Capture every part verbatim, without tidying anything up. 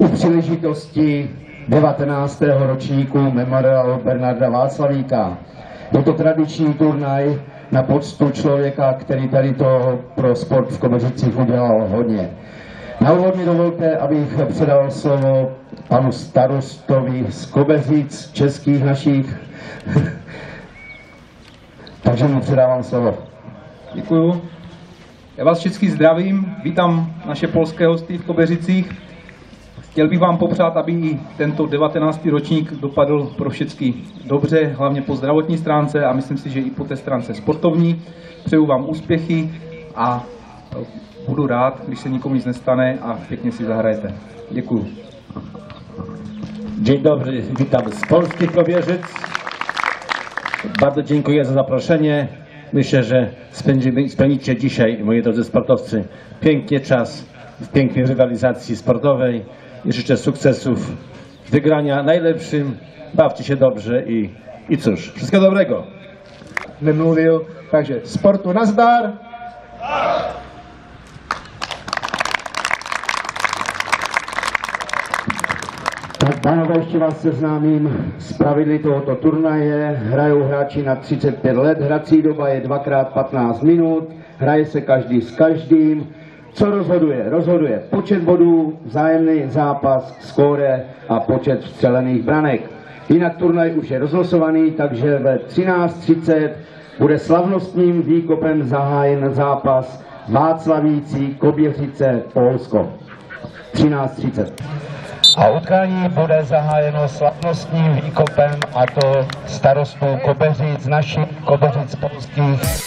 u příležitosti devatenáctého ročníku memoriálu Bernarda Václavíka. Je to tradiční turnaj na poctu člověka, který tady to pro sport v Kobeřicích udělal hodně. Na úvod mi dovolte, abych předal slovo panu starostovi z Kobeřic, českých našich. Takže mu předávám slovo. Děkuju. Já vás všechny zdravím, vítám naše polské hosty v Kobeřicích. Chtěl bych vám popřát, aby i tento devatenáctý ročník dopadl pro všechny dobře, hlavně po zdravotní stránce a myslím si, že i po té stránce sportovní. Přeju vám úspěchy a budu rád, když se nikomu nic nestane a pěkně si zahrajete. Děkuju. Dzień dobry, witam z polskich Kobierzyc. Bardzo dziękuję za zaproszenie. Myślę, że spędzimy, spędzicie dzisiaj, moi drodzy sportowcy, pięknie czas w pięknej rywalizacji sportowej i życzę sukcesów, wygrania najlepszym, bawcie się dobrze i, i cóż, wszystkiego dobrego. Nemluvil, takže sportu nazdar. Tak, pánové, ještě vás seznámím s pravidly tohoto turnaje. Hrajou hráči na třicet pět let, hrací doba je dvakrát patnáct minut, hraje se každý s každým. Co rozhoduje? Rozhoduje počet bodů, vzájemný zápas, skóre a počet vstřelených branek. Jinak turnaj už je rozlosovaný, takže ve třináct třicet bude slavnostním výkopem zahájen zápas Václavíci, Koběřice, Polsko. třináct třicet. A utkání bude zahájeno slavnostním výkopem, a to starostou Kobeřic, našich Kobeřic polských.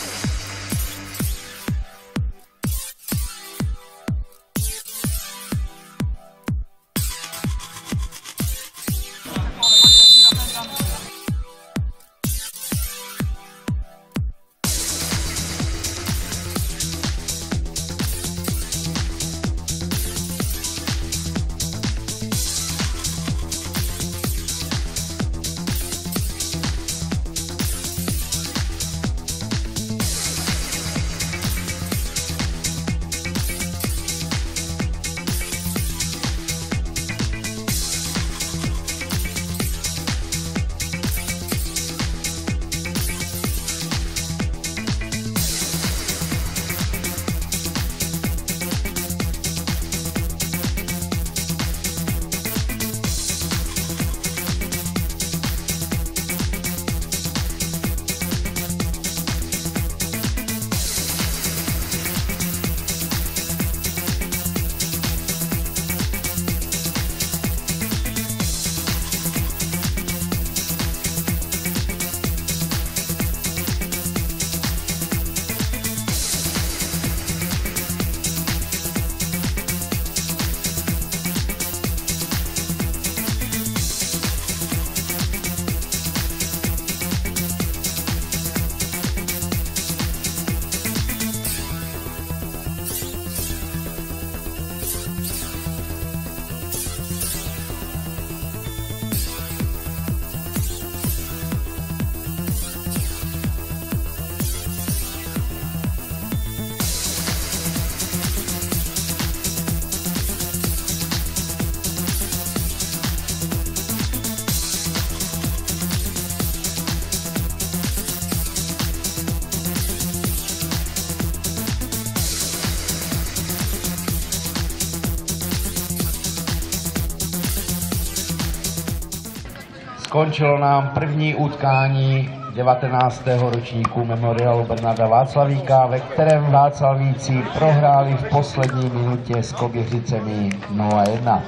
Skončilo nám první utkání devatenáctého ročníku memoriálu Bernarda Václavíka, ve kterém Václavíci prohráli v poslední minutě s Koběřicemi nula jedna.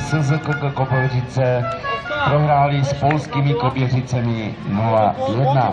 S Z K K Kobyřice prohráli s polskými Koběřicemi nula jedna.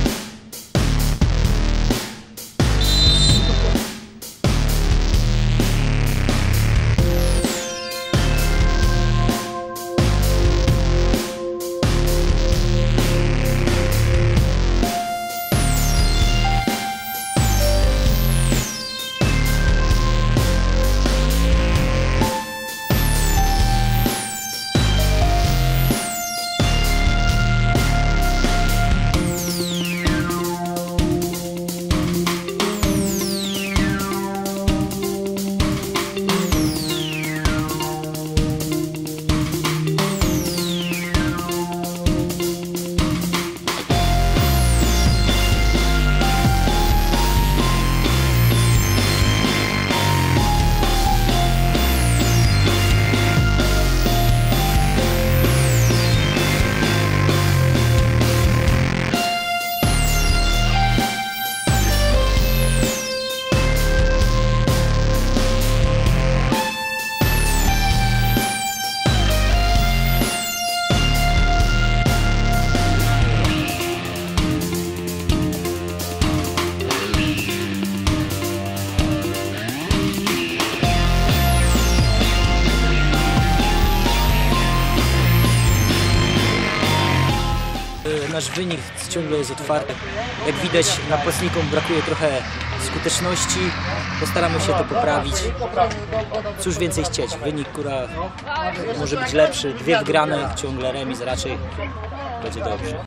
Nasz wynik ciągle jest otwarty. Jak widać, napastnikom brakuje trochę skuteczności. Postaramy się to poprawić. Cóż więcej chcieć? Wynik, która może być lepszy. Dwie wygrane, ciągle remis, raczej będzie dobrze.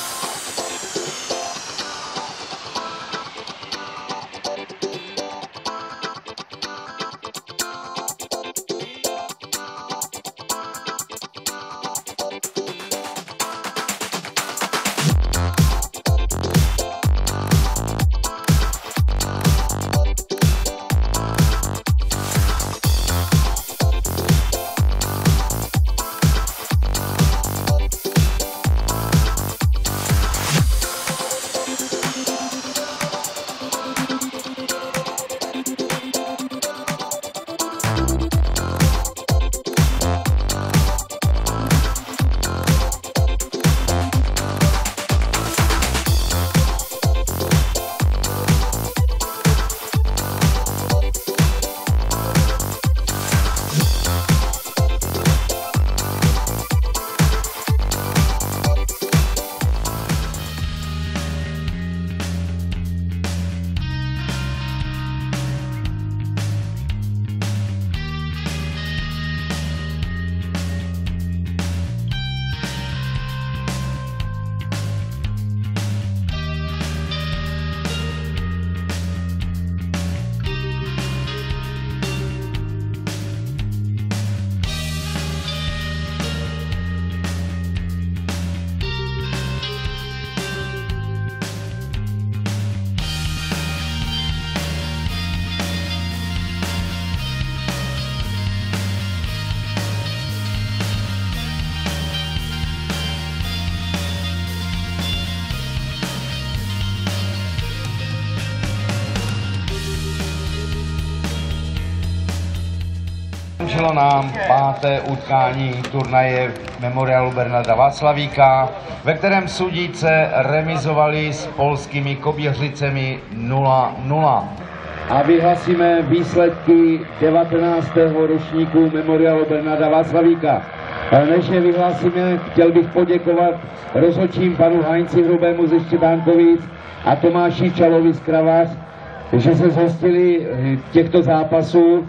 Skončilo nám páté utkání turnaje Memoriálu Bernarda Václavíka, ve kterém sudíce remizovali s polskými Koběřicemi nula nula. A vyhlasíme výsledky devatenáctého ročníku Memoriálu Bernarda Václavíka. Než je vyhlásíme, chtěl bych poděkovat rozhodčím panu Heinzi Hrubému ze Štěpánkovic a Tomáši Čalovi z Kravař, že se zhostili těchto zápasů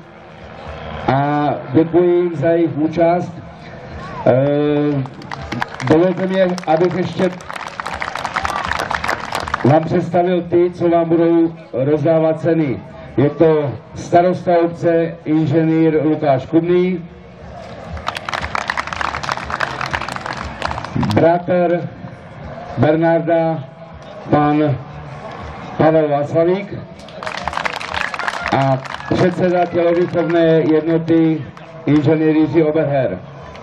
a děkuji jim za jejich účast. Dovolte mi, abych ještě vám představil ty, co vám budou rozdávat ceny. Je to starosta obce, inženýr Lukáš Kubný, bratr Bernarda, pan Pavel Václavík a předseda tělovýchovné jednoty inženýr Jiří Oberher.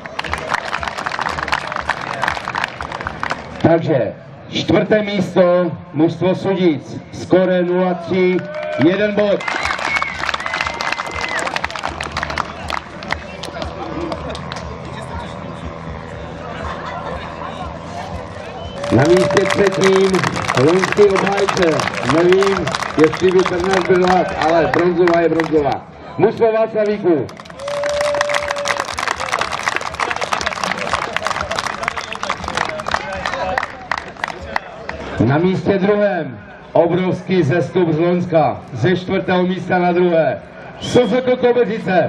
Takže čtvrté místo, mužstvo Sudic, skóre nula tři, jeden bod. Na místě třetím loňský obhájce, nevím, jestli by ten dnes byl hlad, ale bronzová je bronzová. Mužstvo Václavíku. Na místě druhém obrovský zestup z Loňska, ze čtvrtého místa na druhé. S Z K Kobeřice.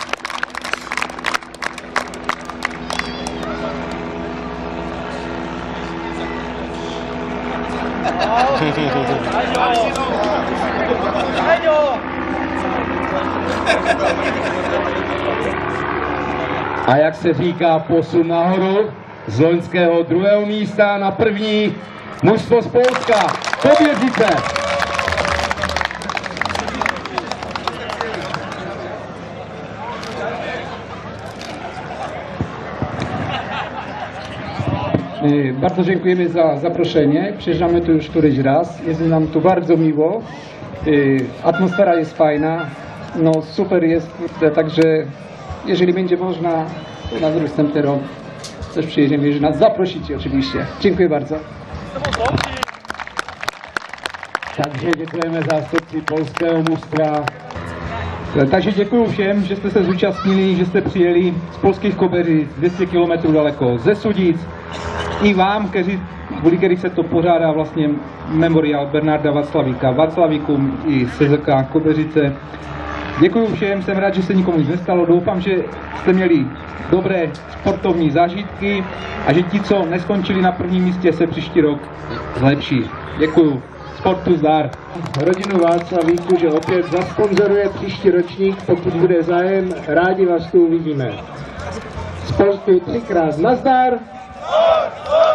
A jak se říká, posun nahoru z loňského druhého místa na první mužstvo z Polska, Kobeřice. Bardzo dziękujemy za zaproszenie. Przyjeżdżamy tu już któryś raz. Jest nam tu bardzo miło. Atmosfera jest fajna. No super jest, także jeżeli będzie można, to na następny rok też przyjedziemy, jeżeli nas zaprosicie oczywiście. Dziękuję bardzo. Takže děkujeme zástupci polského mužstva. Takže děkuji všem, že jste se zúčastnili, že jste přijeli z polských Kobeřic dvě stě kilometrů daleko ze Sudic. I vám, kteří, kvůli kterých se to pořádá vlastně memoriál Bernarda Václavíka, Václavíkům i S Z K Kobeřice. Děkuji všem, jsem rád, že se nikomu nic nestalo. Doufám, že jste měli dobré sportovní zážitky a že ti, co neskončili na prvním místě, se příští rok zlepší. Děkuji. Sportu zdar. Rodinu Václavíku, že opět zasponzoruje příští ročník, pokud bude zájem, rádi vás tu uvidíme. Sportu třikrát nazdar.